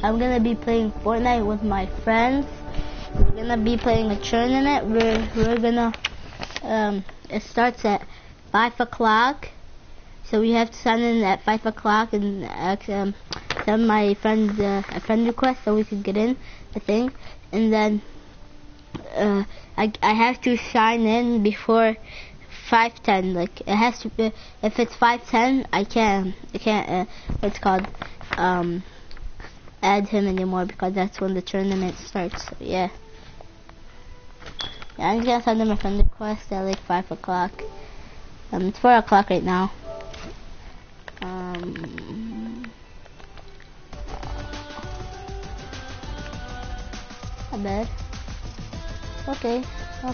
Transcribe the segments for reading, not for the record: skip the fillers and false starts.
I'm gonna be playing Fortnite with my friends. We're gonna be playing a tournament. We're gonna it starts at 5 o'clock. So we have to sign in at 5 o'clock and send my friend a friend request so we can get in the thing. And then I have to sign in before 5:10. Like it has to be. If it's 5:10, I can't. What's called add him anymore because that's when the tournament starts. So yeah. I'm just gonna send him a friend request at like 5 o'clock. It's 4 o'clock right now. A bed. Okay.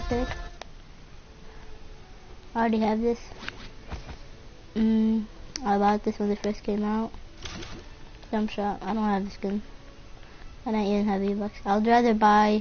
I already have this. I bought this when it first came out. Jump shot. I don't have the skin. I don't even have V-Bucks. I'd rather buy.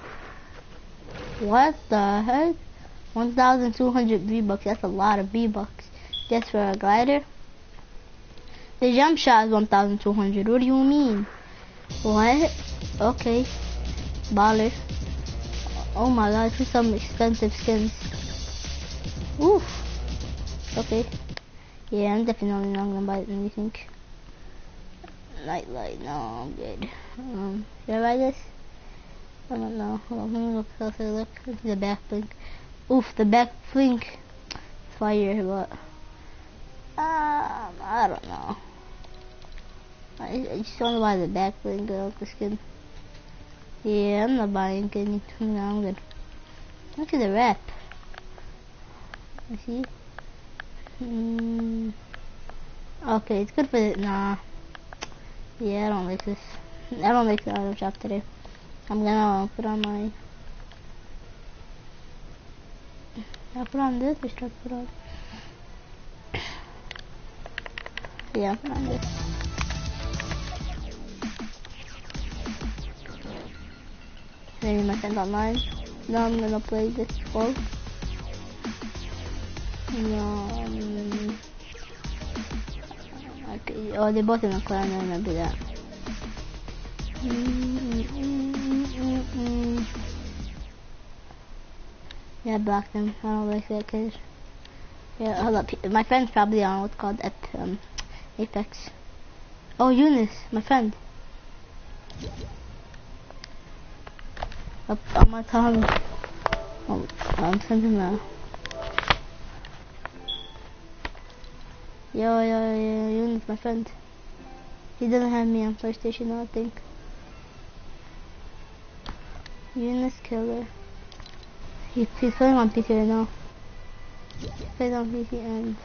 What the heck? 1,200 V-Bucks. That's a lot of V-Bucks. Just for a glider. The jump shot is 1,200. What do you mean? What? Okay. Baller. Oh my god, for some expensive skins. Oof. Okay. Yeah, I'm definitely not gonna buy anything. Nightlight, no, I'm good. Should I buy this? I don't know. Hold on, let me look closer. Look at the back blink. Oof, the back blink. Fire, but I don't know. I just want to buy the back blink of the skin. Yeah, I'm not buying anything. No, I'm good. Look at the wrap. I see. Okay, it's good for it. Nah. Yeah, I don't like this. I don't like the item shop today. I'm gonna put on my. I'll put on this or should I put on? Yeah, I'll put on this. Maybe my friends online. Now I'm gonna play this both. No. Okay. Oh, they're both in the clan. I remember that. Yeah, block them. I don't like that kid. Yeah, hold up. My friend's probably on what's called Apex. Oh, Eunice, my friend. I'm gonna tell him. Oh, I'm sending him Yo, Eunice, my friend. He doesn't have me on PlayStation, I don't think. Eunice Killer. He's playing on PC right now. He plays on PC and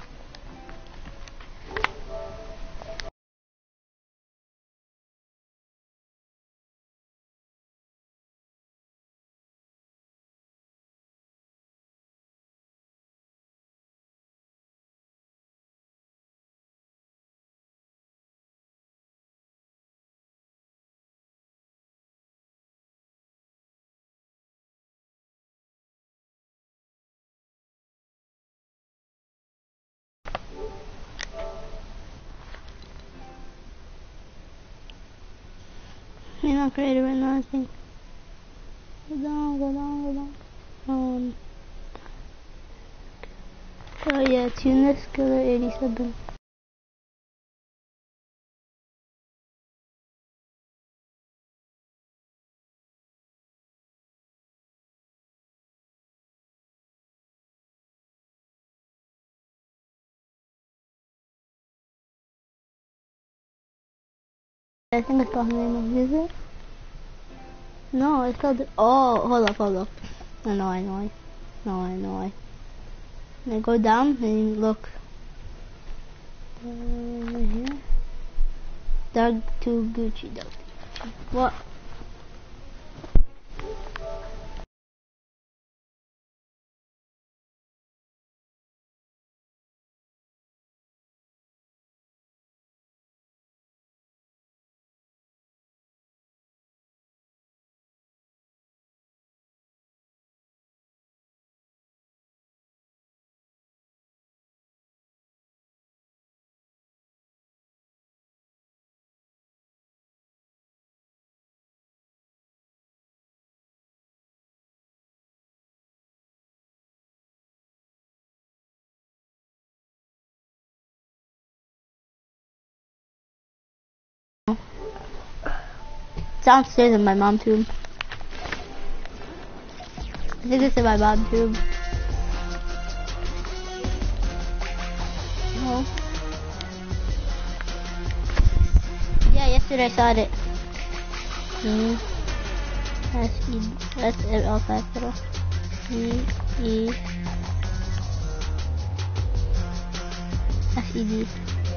you're not creative right now, I think. Go down. Oh yeah, it's Eunice Killer 87. I think I spelled her name, is it? No, I spelled it. Oh, hold up. I know. Now go down and look. Here. Doug to Gucci. What? downstairs in my mom's room. I think it's in my mom's room. No. Yeah, yesterday I saw it. That's it, all capital. S-E-D.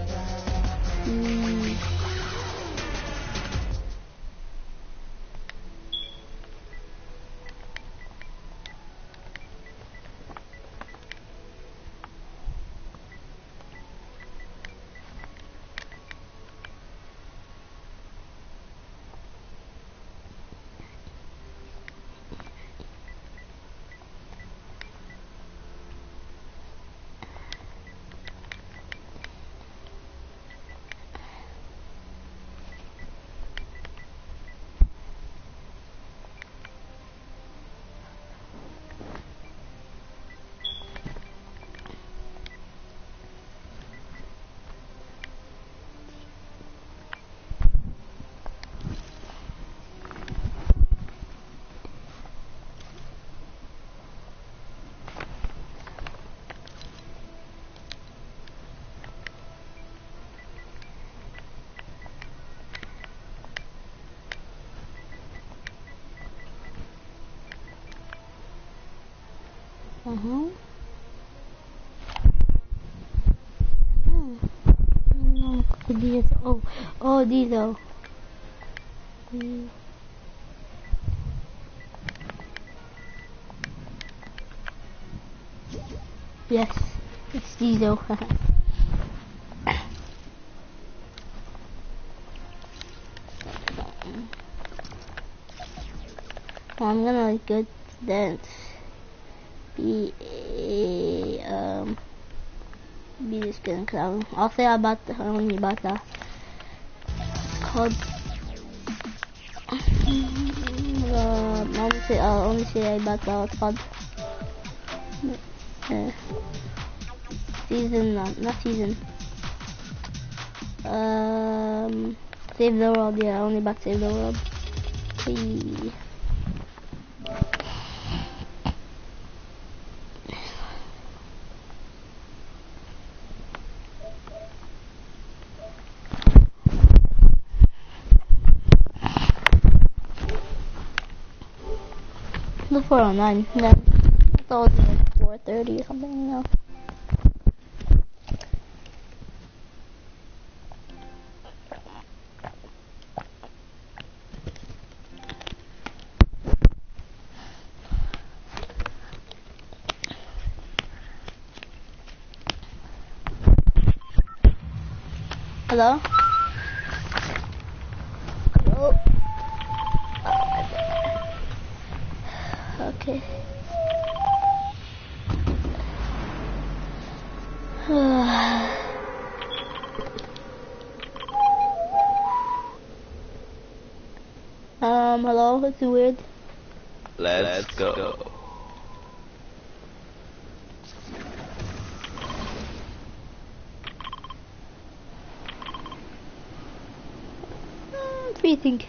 These. Oh, these are. Yes, it's diesel. I'm gonna get that. Be this skin clown. I'll say about the only about that. It's called. I'll only say about that. It's called. Season, not season. Save the world. Yeah, only about save the world. Hey. The 409. Then it's always like 4:30 or something, you know. Hello? Hello? Okay. Hello? It's weird. Let's go. Freezing.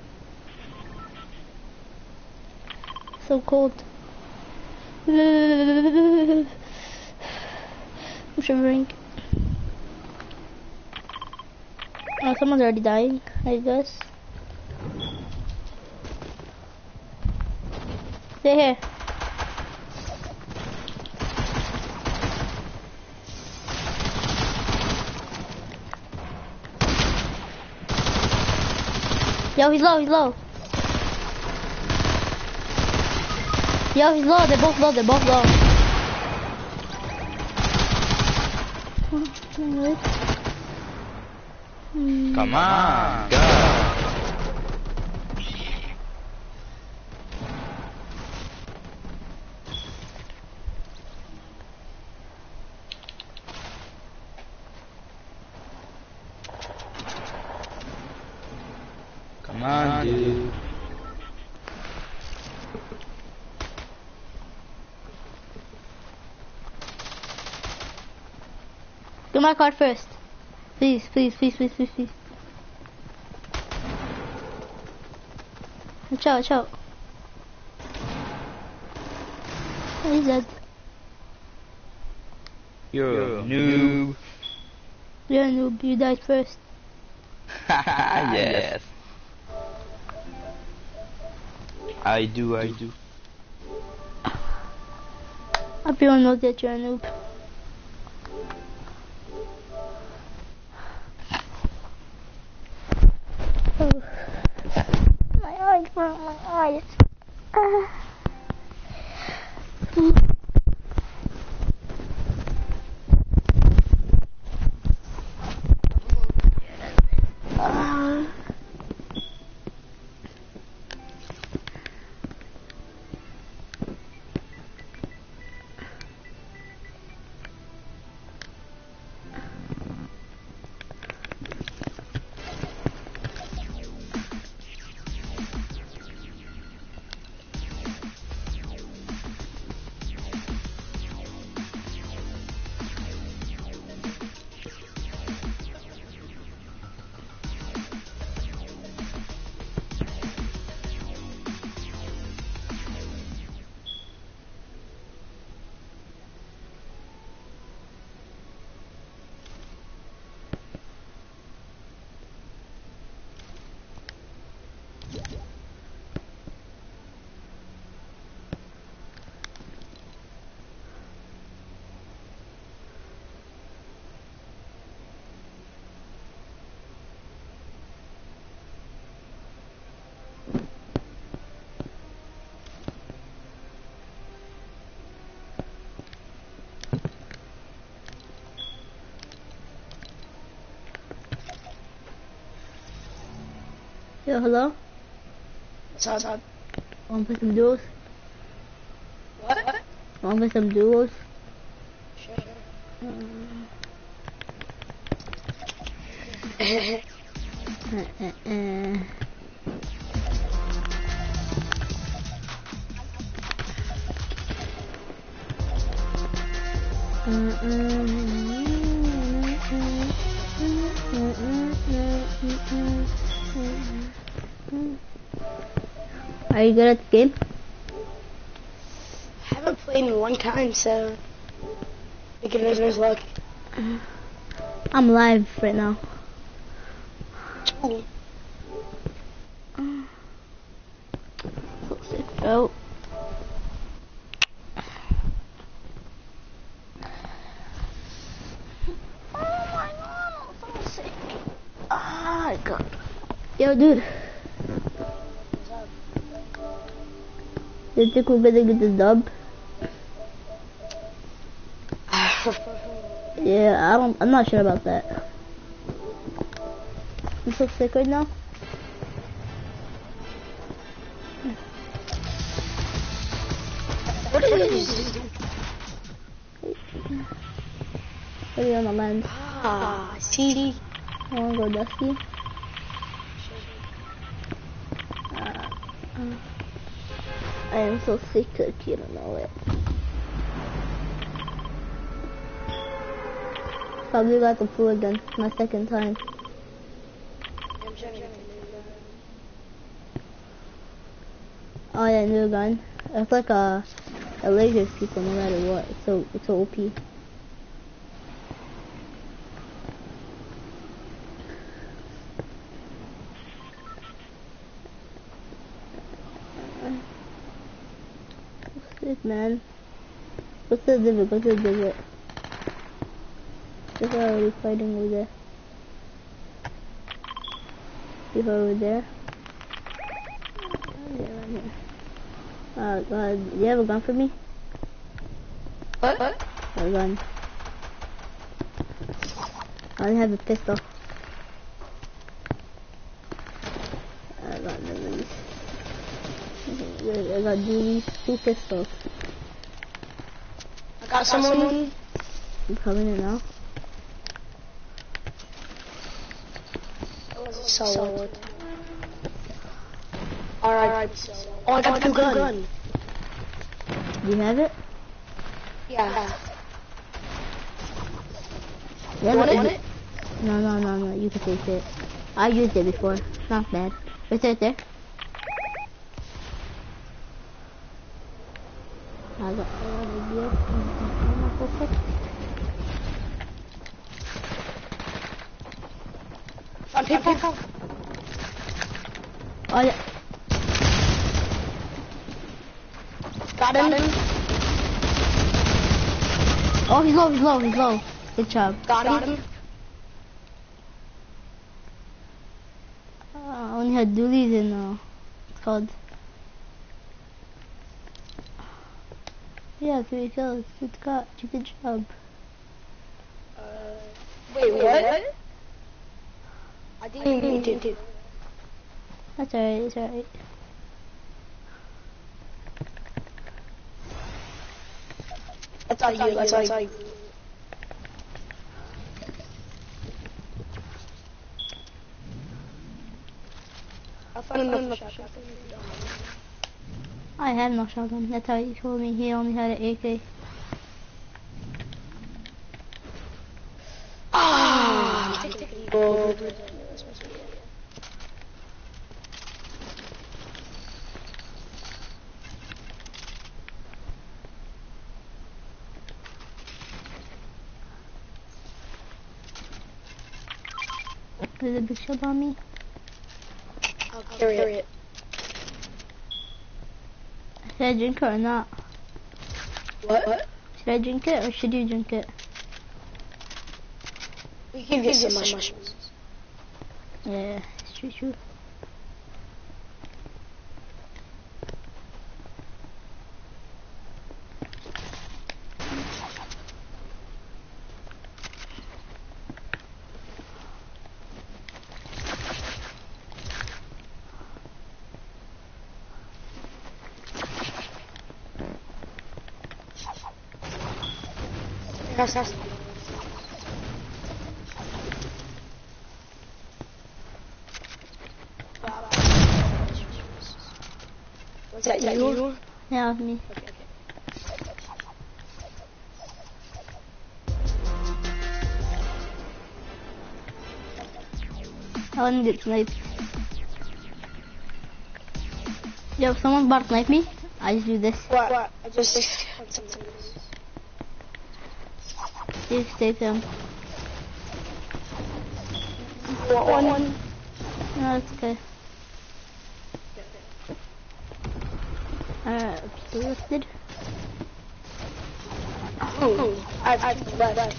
So cold. I'm shivering. Oh, someone's already dying, I guess. Stay here. Yo, he's low, he's low. Yo, he's low, they're both low, they're both low. Come on, go. Come on, dude. Do my card first. Please, please, please, please, please, please. Watch out, watch out. He's dead. You're a noob. You're a noob, you died first. Yes. I do. Everyone knows that you're a noob. Oh. My eyes, bro, my eyes. Yo, hello? What's up? Wanna play some duos? What? Wanna play some duos? Sure. Are you good at the game? I haven't played in a long time, so beginner's luck. I'm live right now. Ooh. So sick, bro. Oh my god, I'm so sick. Ah, God. Yo, dude. Do you think we're gonna get the dub? Yeah, I'm not sure about that. I'm so sick right now. What is? What are you on the land? See. I wanna go dusty. I am so sick that you don't know it. Probably got the flu again. My second time. Oh yeah, new gun. It's like a lasers people no matter what. It's so OP. Sick, man. What's the divot? What's the divot? They're already fighting over there. People over there. Yeah, right here. God, do you have a gun for me? What? A gun. I only have a pistol. I got these. I got these 2 pistols. I got someone. I'm coming in now. Solid. Alright. Oh, I got the gun. Do you have it? Yeah. Yeah, You want it? No. You can take it. I used it before. Not bad. It's right there. I got a lot of gear. Perfect. On people. Oh yeah. Got him. Oh, he's low. Good job. Got him. I only had dualies in, it's called. Yeah, 3 kills. Good job. Wait, what? I didn't mean to. That's alright, That's all you. I'll find another shotgun. I have no shotgun. That's how he told me. He only had an AK. Ah! There's a big shield on me. I'll carry it. Should I drink it or not? What? Should I drink it or should you drink it? We can get some mushrooms. Yeah, it's true. Yes. Was that you? Yeah, with me. Okay. I want to get sniped. Yo, if someone's about to snipe me, I just do this. What? I just want something. See if save him. One. No, it's okay. Still lifted. Oh, I've left.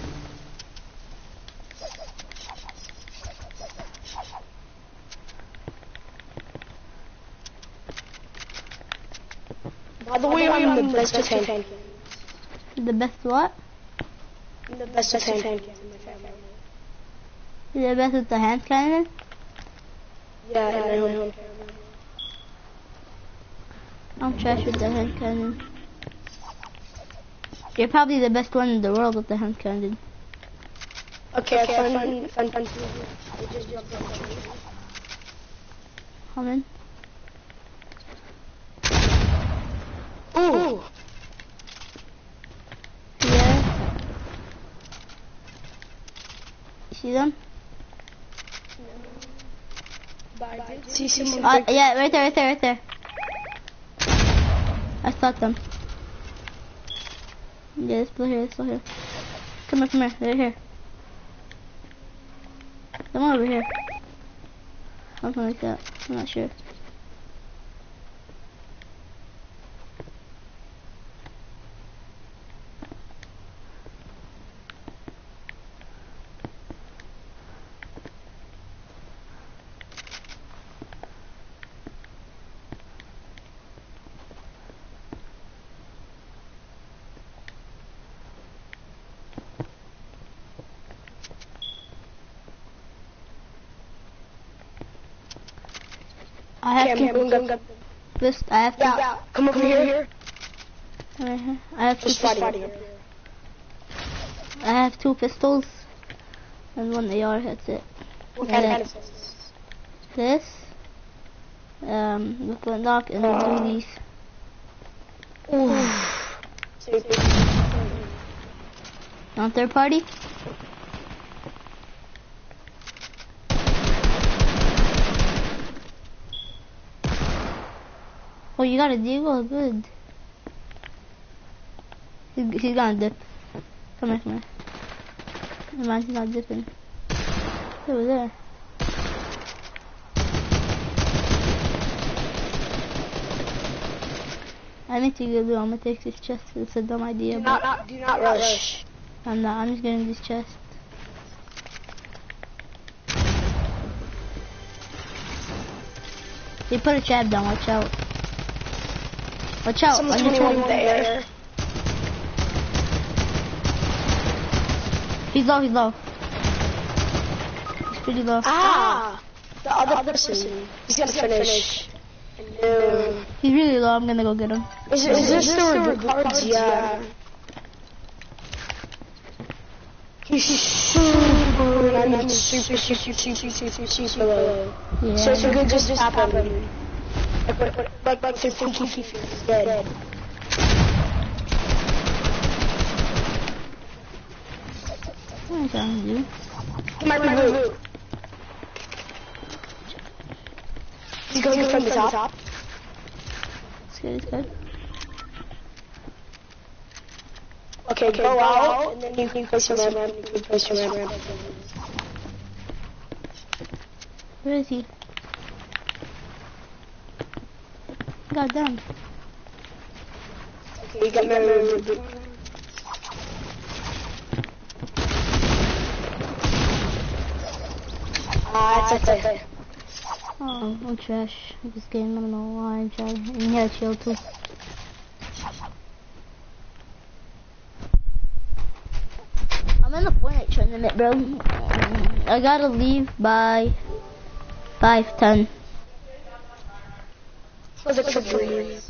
By the way, I'm the best with hand cannons. The best what? I'm the best with hand cannons in my family. The best with the hand cannon? Yeah, in my home family. I'm trash with the hand cannon. You're probably the best one in the world with the hand cannon. Okay, fun. Come in. Ooh. Yeah. You see them? See someone. Yeah, right there. I shot them. Yeah, they're still here. Come here. They're here. Someone over here. Something like that. I'm not sure. I have to. This. I have to. Yeah, come over here. Right here. I have two. Just fight here. I have 2 pistols and 1 AR. That's it. What kind of This. The flintlock and the dualies. On third party. Oh, you got a deagle? Good. He's gonna dip. Come here, come here. Never mind, he's not dipping. He was there. I need to get blue. I'm gonna take this chest. It's a dumb idea, Do but not rush. I'm not. I'm just getting this chest. They put a trap down. Watch out. Watch out. Someone's On your 21 in toe. the air. He's low. He's low. He's pretty low. Ah! The other person. He's gonna finish. No. He's really low. I'm gonna go get him. Is there still review cards? Yeah. He's super, I mean super low. Yeah. So you could just tap him. Like 15 feet, he's dead. What am I trying to do? He might reboot. He's going from the top. It's good. It's good. Okay, go out, and then you can place your ramp. You can place your ramp. Where is he? God damn. Okay, you got my reboot. It's okay. Oh, I'm trash. This game, I don't know why I'm trash. And he had shield too. I'm in the Fortnite tournament, bro. I gotta leave by 5:10. Was it for free?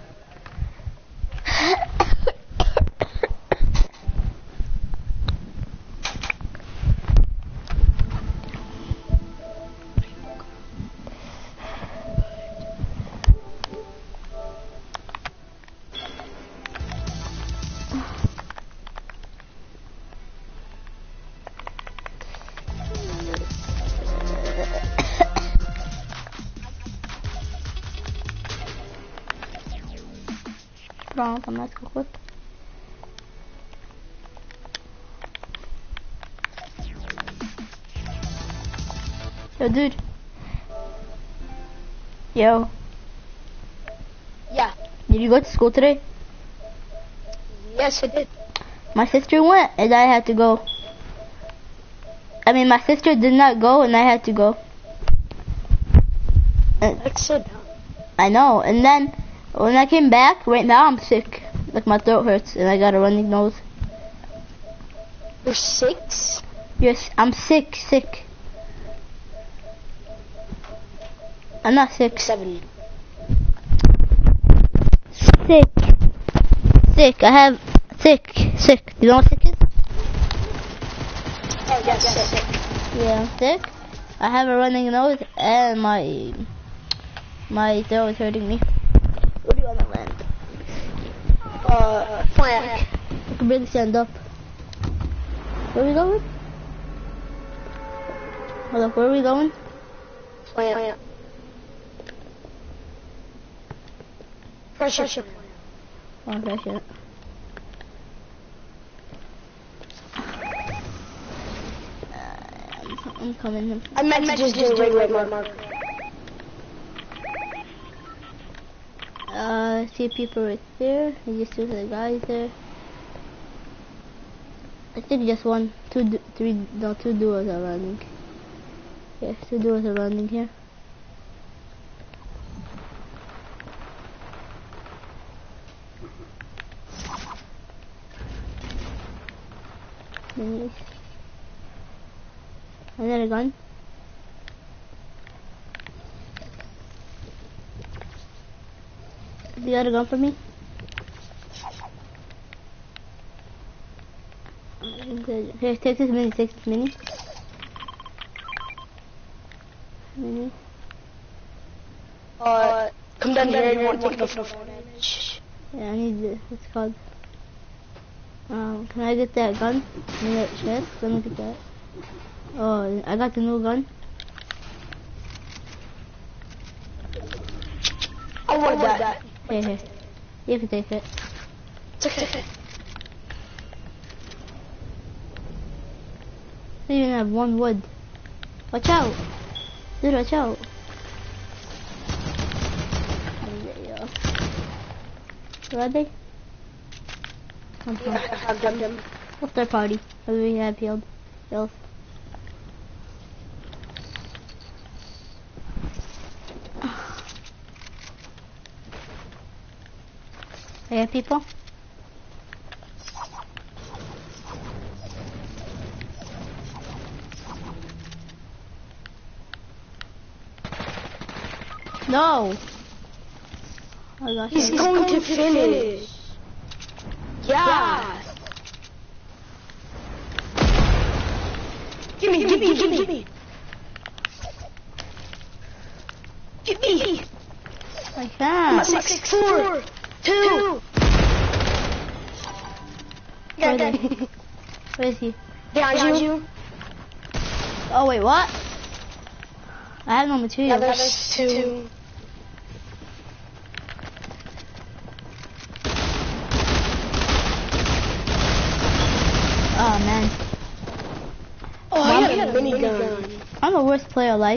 Pronto, mais que eu Yo, dude. Yo, Yeah. did you go to school today? Yes, I did. My sister went and I had to go. I mean, my sister did not go and I had to go. That's it. I know. And then when I came back, right now I'm sick. Like my throat hurts and I got a running nose. You're 6? Yes, I'm sick. I'm not sick. 7. Sick. I have sick. You know what sick is? Oh, yes, 6. Yeah, I'm sick. I have a running nose and my throat is hurting me. Where do you want to land? Flank. I can barely stand up. Where are we going? Hold up, where are we going? Flank. Pressure. Oh, pressure. I'm coming. I meant to just do a regular mark. See people right there. You just see the guys there. I think just two duos are running. Yes, 2 duos are running here. Nice. Another gun. You got a gun for me? Here, take this mini. Come down here, you want to take the full damage. Yeah, I need this. What's it called? Can I get that gun? In that chest? Let me get that. Oh, I got the new gun. I wanted that. Here. You can take it. It's okay. They even have one wood. Watch out. Dude, watch out. There you go. Where are they? I've done them. What's their party? What do we have healed? Health. I have people? No! I got He's you. going to finish. Yeah. Give me. Give me. I can't. 6, 4, 2. Where are they? Where is he? Behind you. Oh wait, what? I have no Yeah, material. there's 2. Oh man. Oh, you got a minigun. I'm the worst player alive.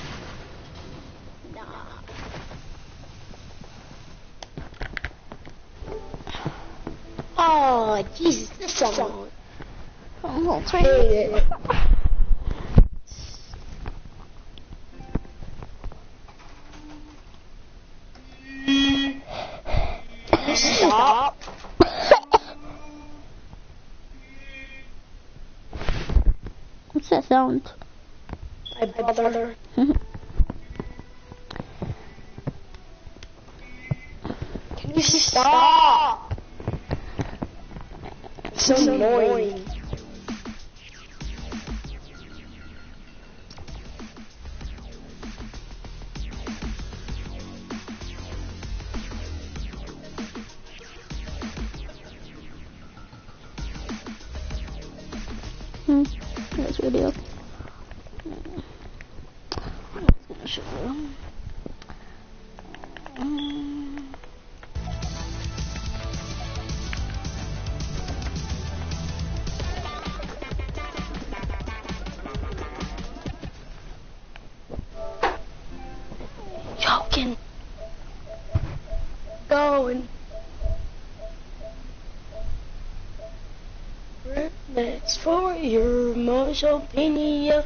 Oh, Jesus, this song. Oh, I hate it. Stop. What's that sound? My brother. Can you stop? It's so annoying. That's video. Show you. Joking. Going. Let's for your emotional opinion.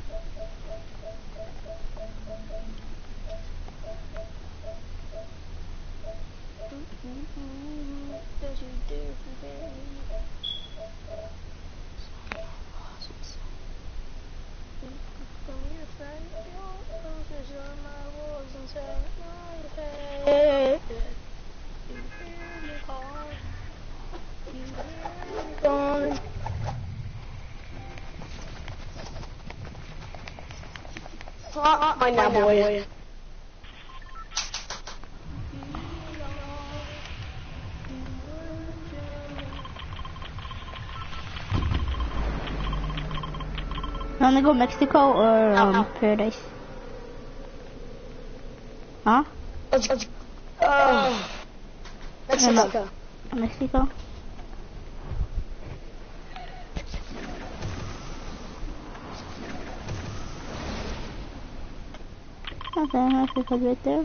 Mine now, boy. You wanna go Mexico or No. Paradise? Huh? Let's go. Mexico. Mexico? Okay, Mexico's right there.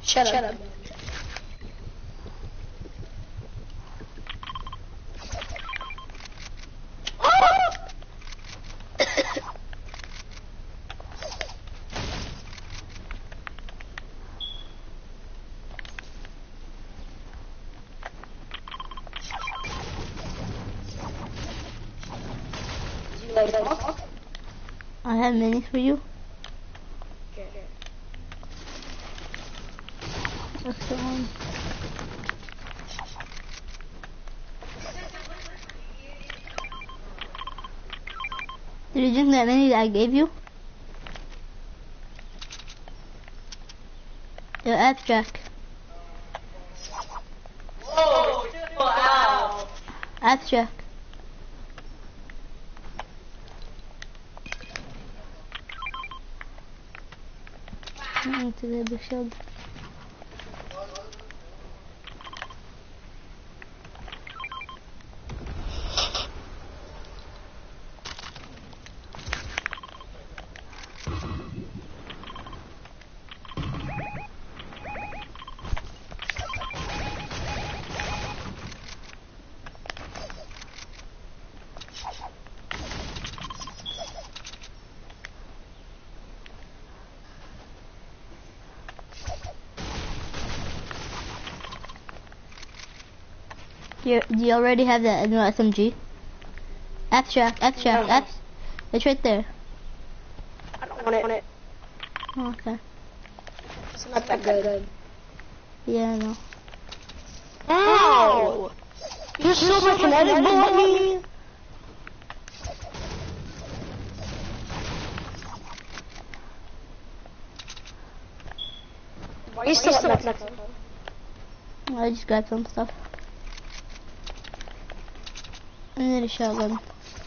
Shut up. I have minis for you. What's the one? Did you drink that mini that I gave you? The abstract. Whoa, wow. Abstract. To the shield. Do you already have that new SMG? Abstract. No. It's right there. I don't want it. Oh, okay. It's not that good. Yeah, I know. Ow! You're super kinetic bullet me? Why are you still up next to him? I just grabbed some stuff. I need a shotgun.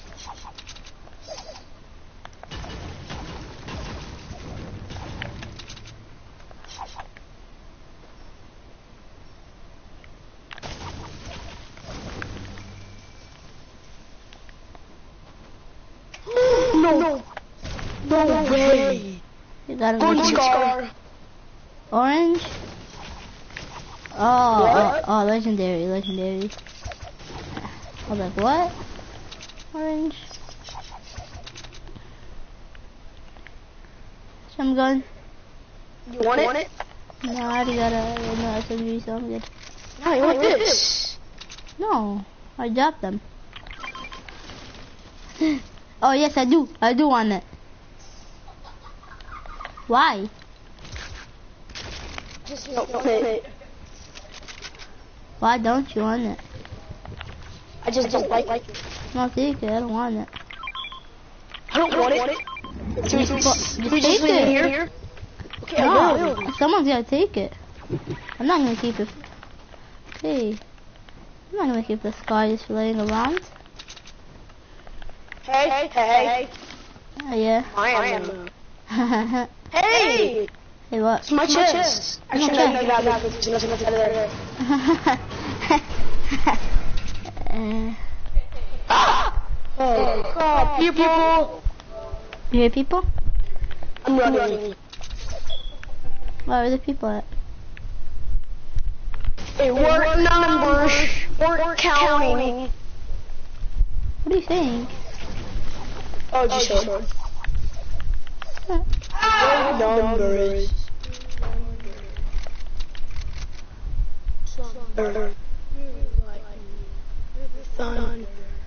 No way! You got Golden a Scar! orange? Oh, legendary. I was like, what? Orange. Some gun. You want it? No, I already got a SMG, so I'm good. No, you want this? No, I dropped them. Oh yes, I do. I do want it. Why? Just don't want it. Why don't you want it? I just don't like it. No, take it. I don't want it. I don't want it. Just We take just leave it it. here? Okay, I will. No, someone's gotta take it. I'm not gonna keep it. Hey, I'm not gonna keep the scar just laying around. Hey. Yeah. I am. Hey! Hey, what? It's my chest. I should have grabbed that because there's nothing there. Oh, God, people! You hear people? I'm running. Where are the people at? Hey, we're numbers. We're counting. What are you saying? Oh, just showed. Numbers. Thunder. Thunder.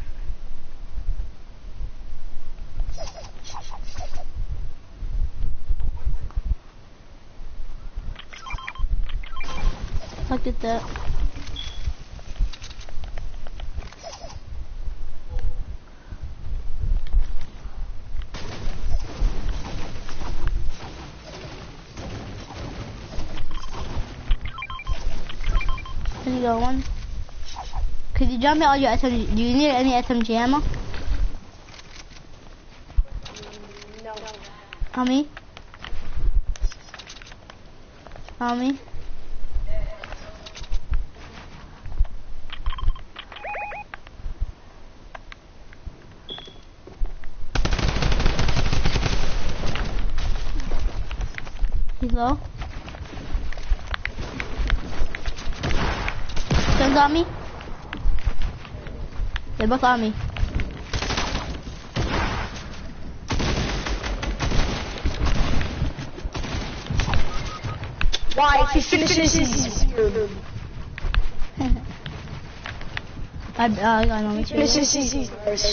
Look at that. Can you go one? Could you jump me all your SMG? Do you need any SMG ammo? No. How many? How many? He's low. both on me. They both on me. Why? He finishes. I got no Finishes.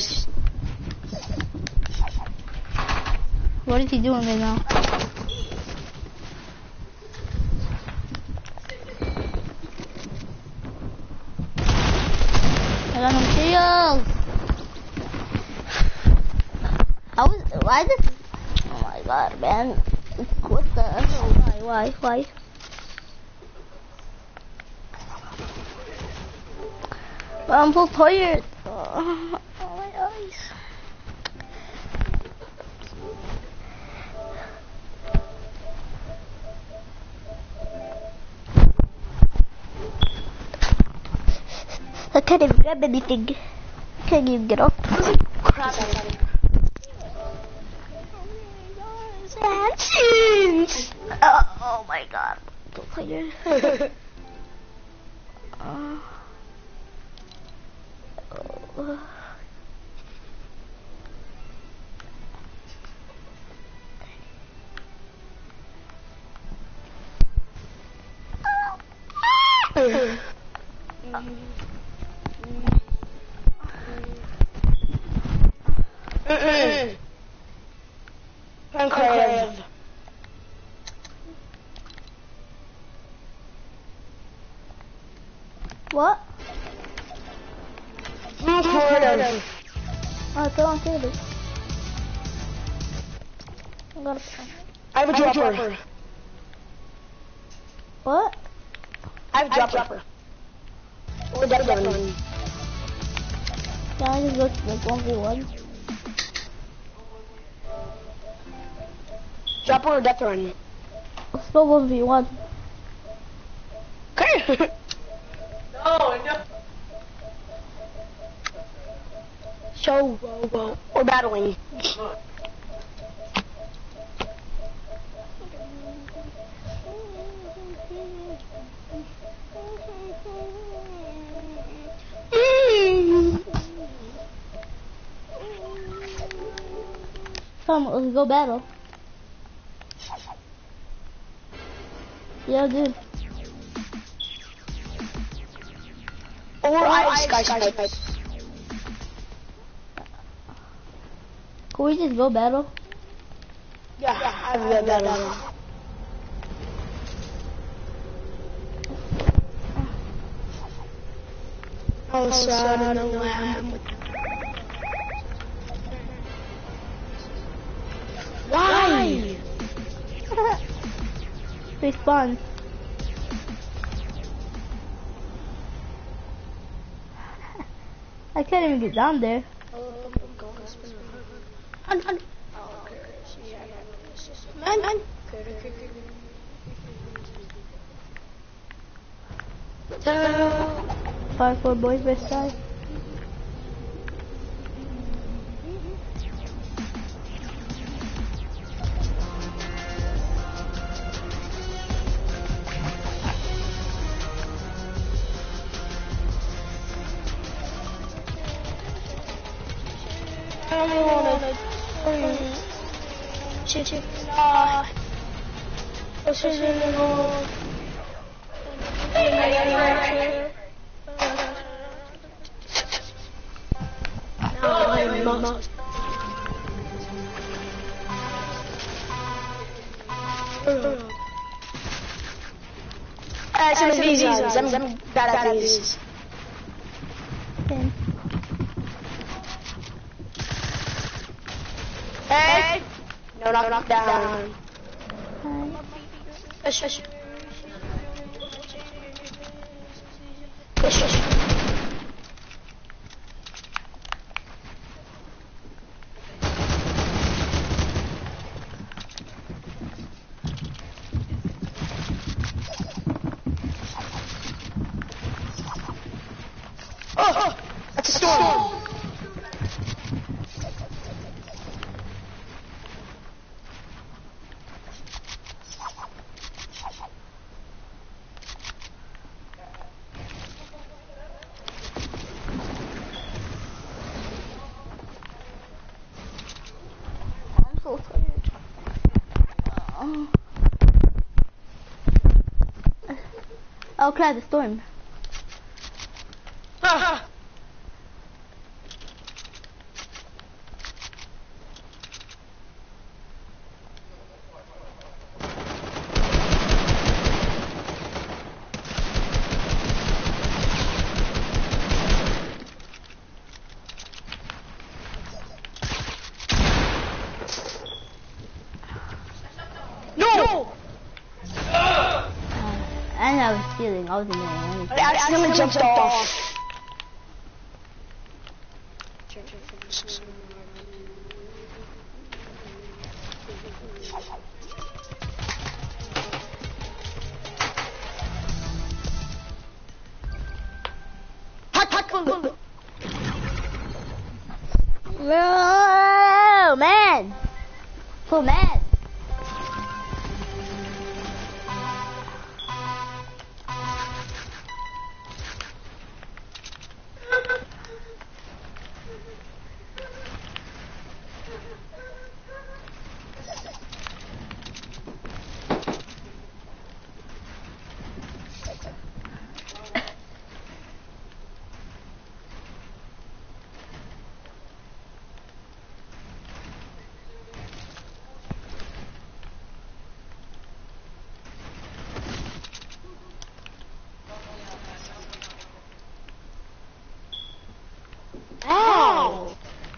What is he doing right now? I got no shields. Why this? Oh my god, man. What the hell? Why? I'm so tired. Oh my eyes. I can't even grab anything. I can't even get up. Crap. Oh my god. I'm so tired. Crave. What? Crave. Oh, it's on table. I got a pen. I have a dropper. What? I have a dropper. Or that gun. Can I just go to like 1v1? Dropper or death run? Let's go 1v1. Okay. No. So, we're battling. Come, let's go battle. Yeah, dude. Or ice snipe. Can we just go battle? Yeah, I have a battle. Oh, so I don't know what happened. Why? They spawned. I can't even get down there. Man. 5-4 boys best side. Some of these ones. I'm bad at these. Okay. Hey! No, knock down. Shush. Oh, that's a storm. Oh, Claire, the storm. No! And I was stealing. I wasn't doing anything. I accidentally jumped off. No, man. So mad. Ow!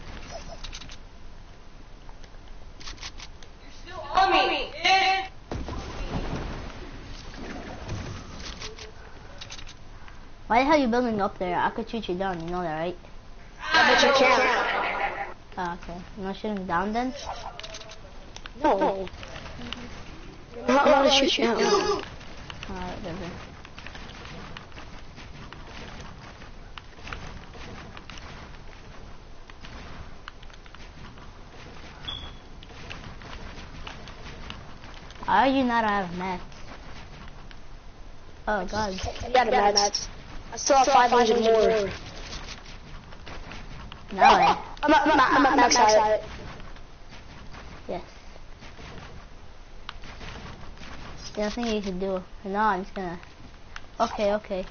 On me! Yeah. Why the hell are you building up there? I could shoot you down, you know that, right? But you can't. Oh, okay. You not shooting down then? No. I'm not allowed to shoot you down. Alright, whatever. Why are you not out of mats? Oh god. Yeah, the mats. I still have 500 more. No. I'm at max height. Yes. There's nothing you can do. No, I'm just gonna... Okay, okay.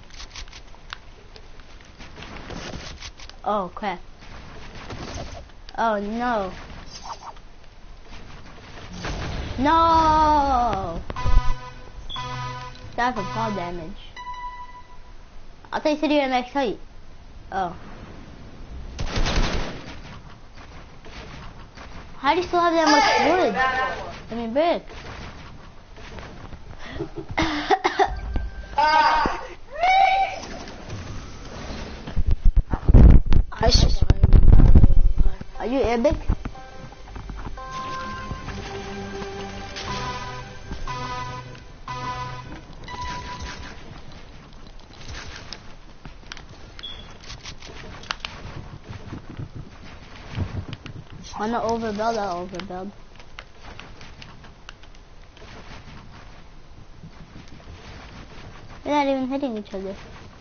Oh, crap. Oh, no. No! That's a fall damage. I'll take City at max height. Oh. How do you still have that much wood? I mean, brick. I survived. Are you Arabic? Wanna overbuild? I'll overbuild. They're not even hitting each other.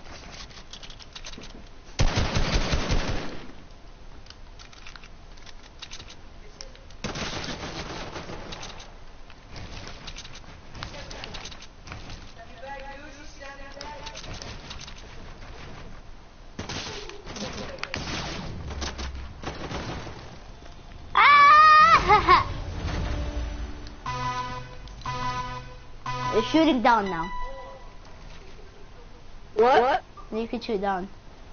You're shooting down now. What? You can shoot down.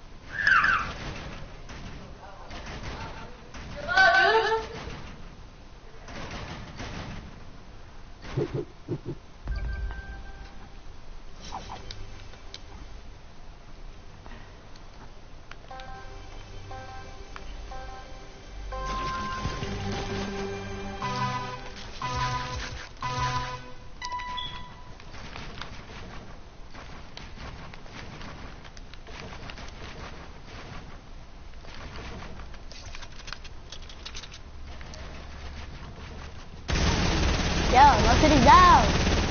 Yo, no sitting down.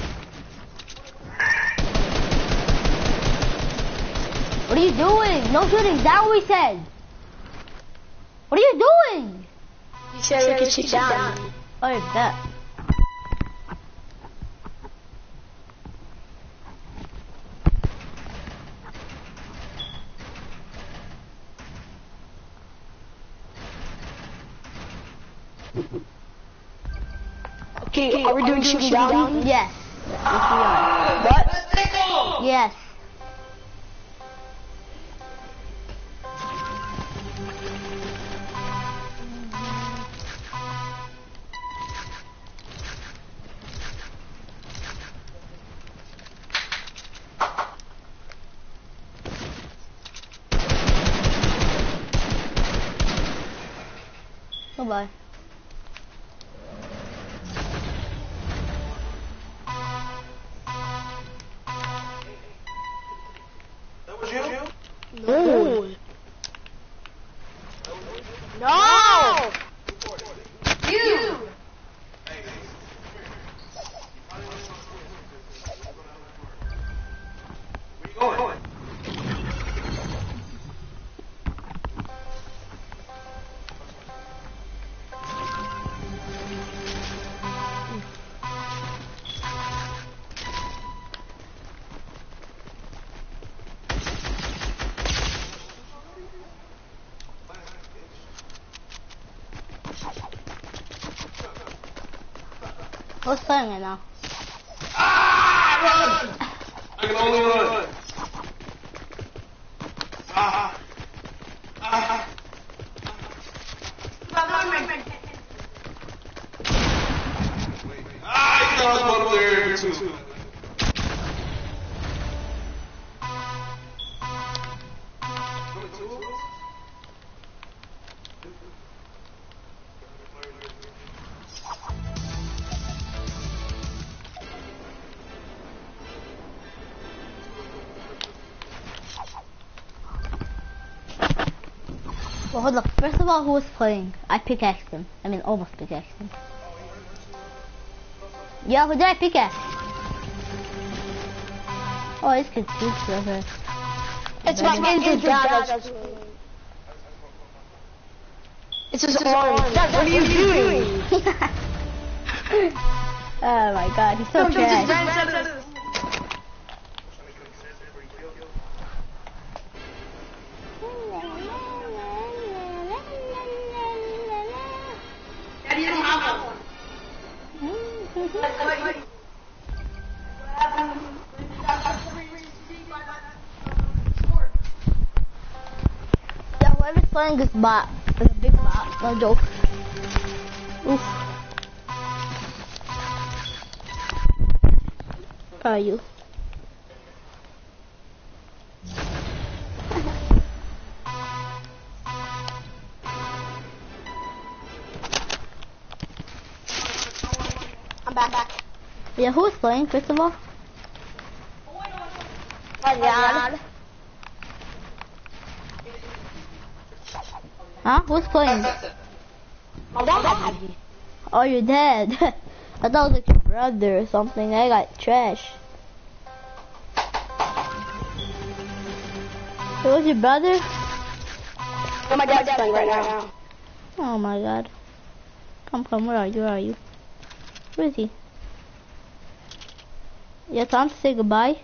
What are you doing? No shooting down, we said. What are you doing? You said we could shoot down. Oh, you're that. Okay, are we doing shooting down? Yes. Yes, we are. What? Let's go! Yes. Goodbye. That was you? No. No! You! Where you going? Who's playing right now? Ah! Run! I can only run. Ah! Ah! Ah! You got one player too. Well, hold up. First of all, who was playing? I pickaxed him. I mean, almost pickaxed him. Yeah, who did I pickaxe? Oh, this kid's huge over. It's my injured dad. It's his arm. Dad, what are you doing? Oh my god, he's so trash. Daddy, you don't have one. Yeah, whoever's playing this bot is a big bot, no joke. Oof. How are you? I'm back. Yeah, who's playing first of all? My dad. Huh? Who's playing? My dad. Oh, you're dead. I thought it was like your brother or something. I got trash. It was your brother? Oh, my dad's playing right now. Oh my god. Come, where are you? Where are you? Where is he? Yeah, time to say goodbye.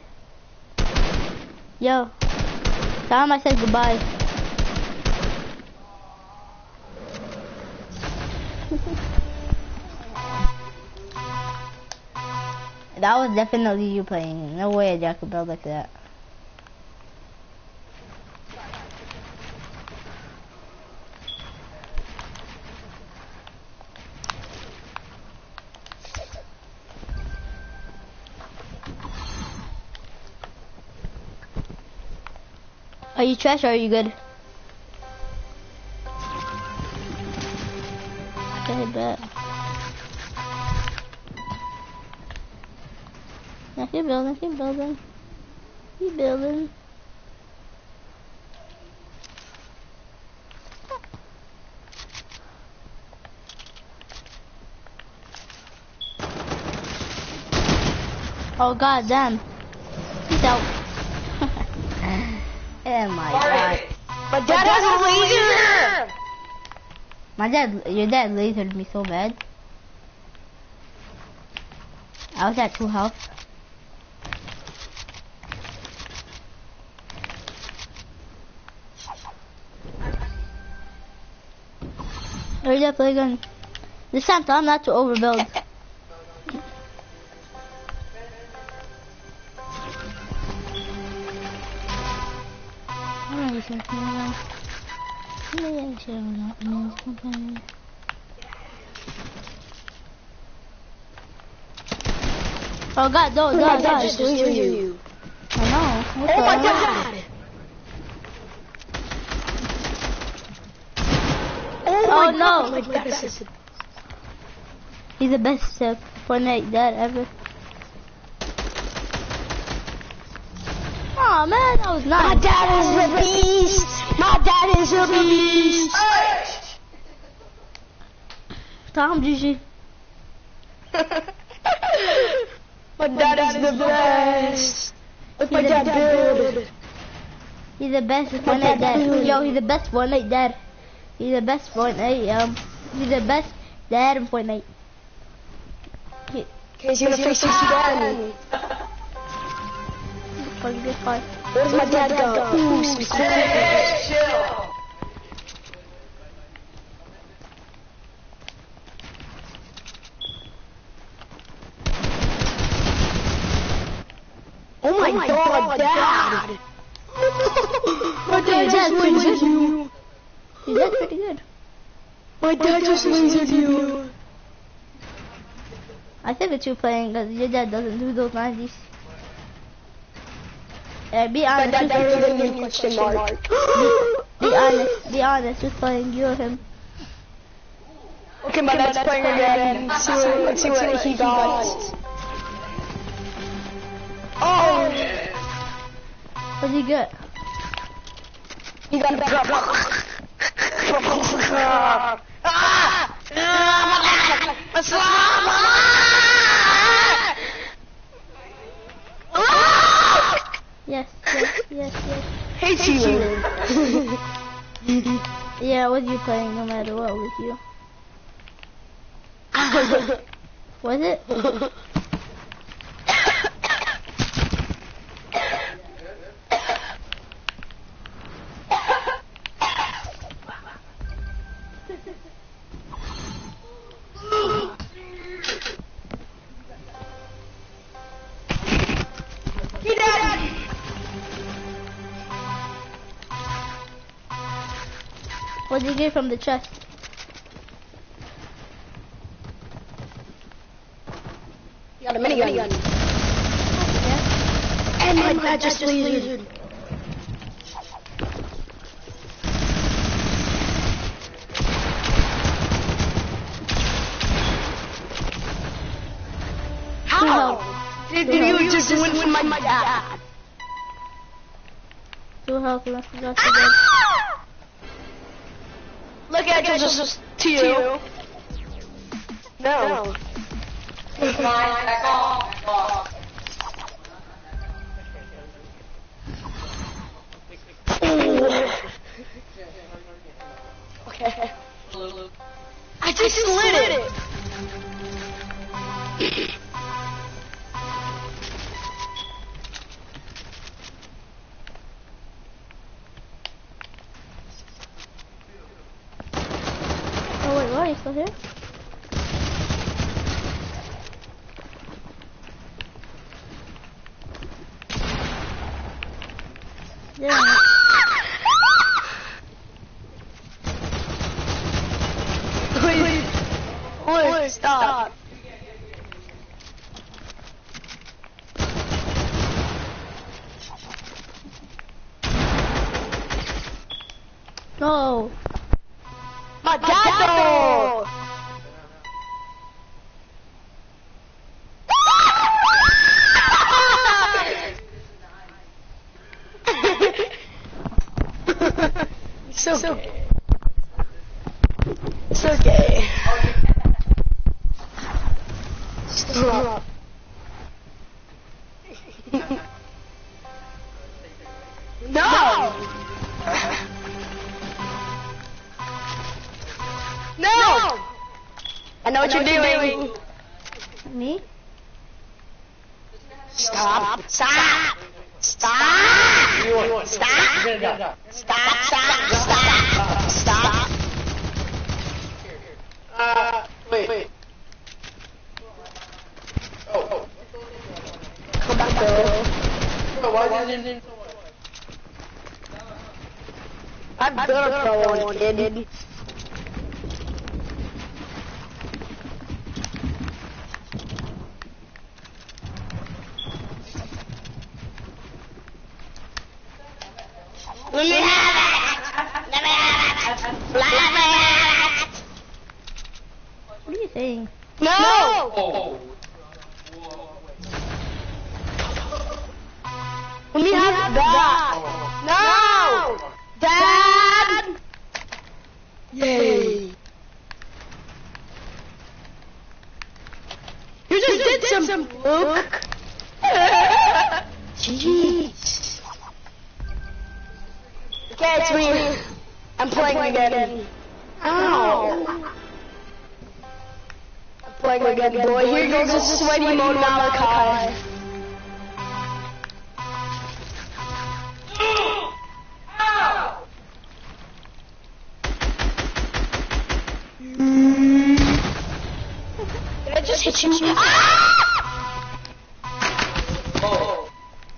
Yo. Time I said goodbye. That was definitely you playing. No way a Jack could build like that. Are you trash or are you good? Okay, bet. Yeah, keep building, keep building. Keep building. Oh god damn. He's out. Oh my god. My dad has a laser! Your dad lasered me so bad. I was at 2 health. Hurry up, play gun. This time tell him not to overbuild. Oh God, no, no, no. Just you. I know. What Oh the my hell? God. Oh no. My God, this is He's the best Fortnite dad ever. Oh man, that was nice. My dad is the beast. My dad is the beast. Tom GG. My dad is the best. Look, my dad build. He's the best Fortnite dad. Yo, he's the best Fortnite dad. He's the best Fortnite. He's the best dad in Fortnite. He's gonna fix this again. Where's my dad go? Ooh, Oh my God, Dad! My dad just lasered you. He's did pretty good. My dad just lasered you. I think it's you playing because your dad doesn't do those 90s. Be My honest. dad Who's better than playing? you, question mark. Be honest. Be honest. Who's playing? You or him? Okay, my dad's playing again. Let's see what he got. Oh! What'd he get? He got a drop. Yes. Hate you. Yeah, was you playing no matter what with you? Was it? What did you get from the chest? You got a minigun. Yeah. And my dad just lasered. How? Did you just win with my dad? 2 health left. That's good. Look at just to you. No. Okay. I just slid it. Oh wait, what? Are you still here? Yeah. Please, stop. No. My dad! It's okay. It's okay. Stop. No! No! I know what you're doing. Me? Stop. Stop. Stop. Stop. Stop. Stop. Stop. Wait. didn't. I'm gonna throw one, kid. Let me have it! Let me have it! Let me have it! What are you saying? No! Oh. Let me have that! No! Dad! Yay! You just did some Luke. Jeez. Okay, it's me. I'm playing again. Ow. I'm playing again, boy. Here goes the sweaty Mo Malachi. Did I just hit you? Ah! Oh.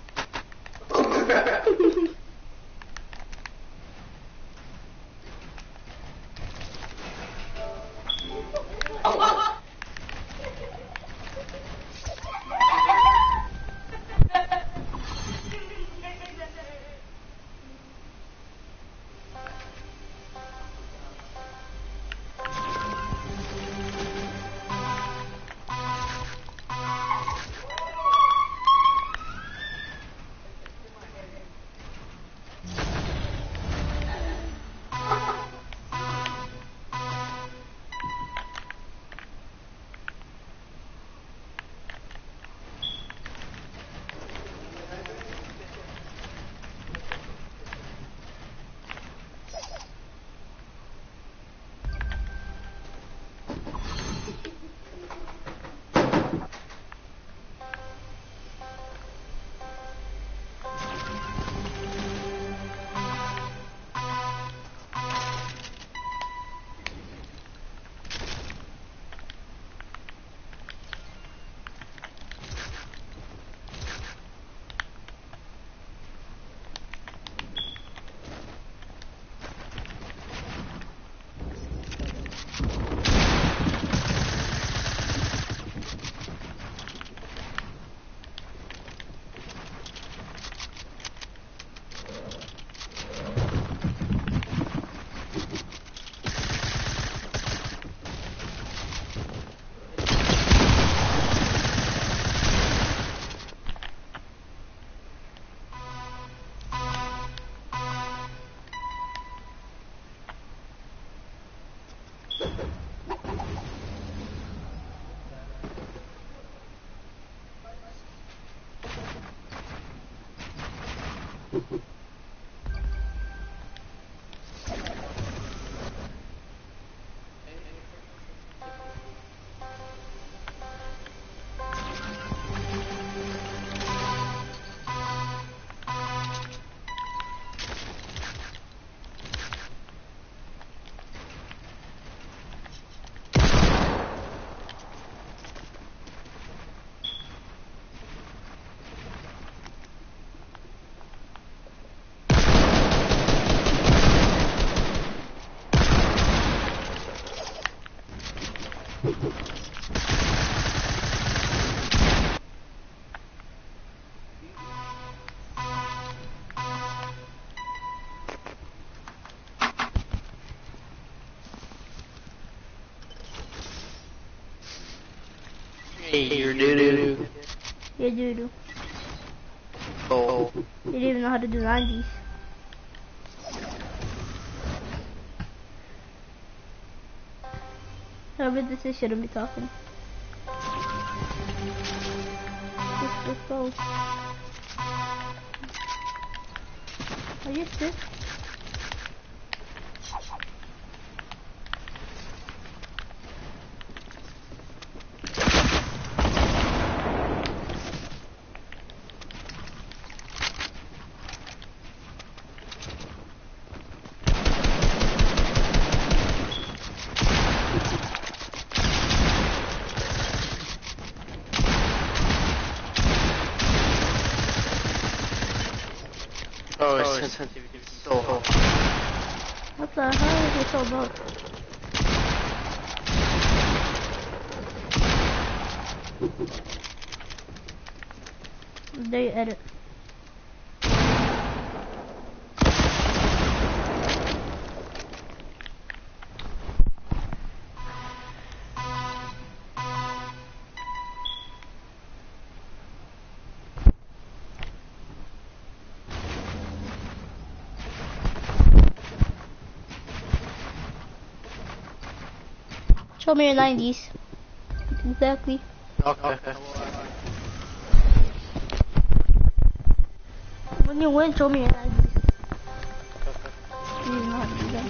Hey, you're doo-doo. Yeah, doo-doo. Oh. You didn't even know how to do 90s. Whoever this is shouldn't be talking. Let's go. Oh, yes, this. sensitivity is so high. What the hell is it so low? They edit. Show me your 90s. Exactly. Okay. When you win, show me your 90s. You know how to do that.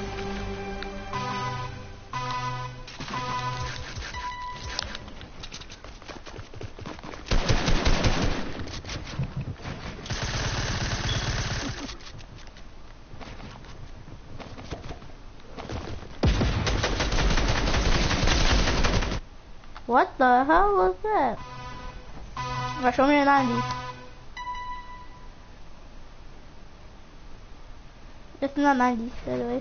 What the hell was that? Alright, show me your 90s. That's not 90s, by the way.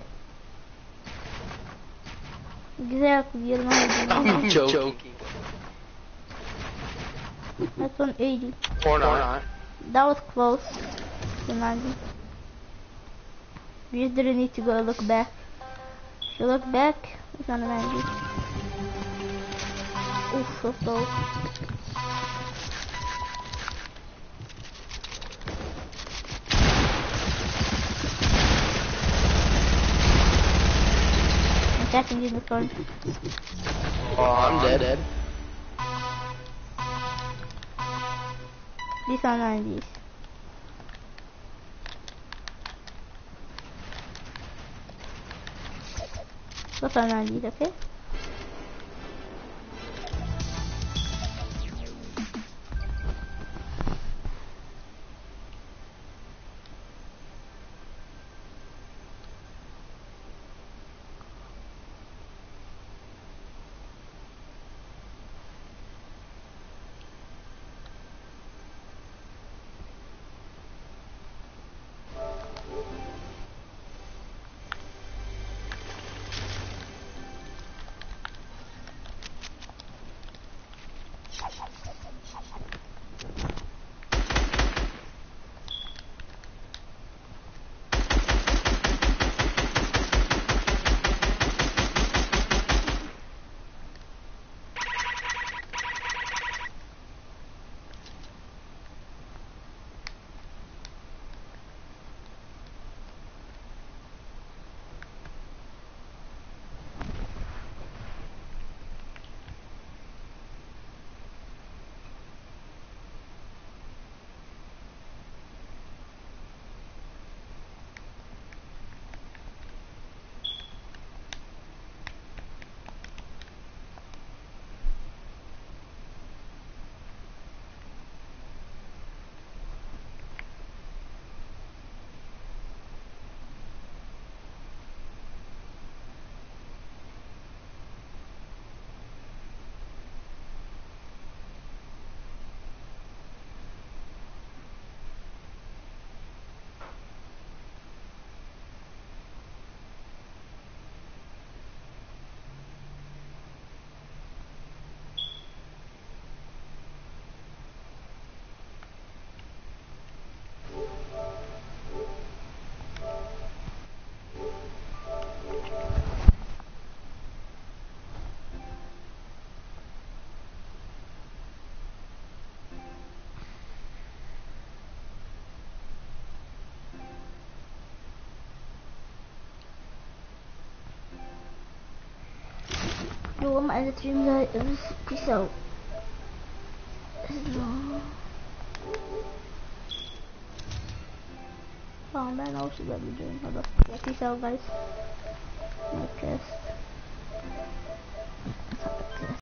Exactly, you don't know how to do that. I'm joking. That's 180. Or not. That was close to 90. You just didn't need to go look back. If you look back, it's not a 90. Oof, so slow. Attacking you in the front. Oh, I'm dead. These are 90s. Those are 90s, okay? Yo, I'm at the stream, guys. Peace out. Oh man, I wish you let me join. Hold up. Yeah, peace out, guys. My chest.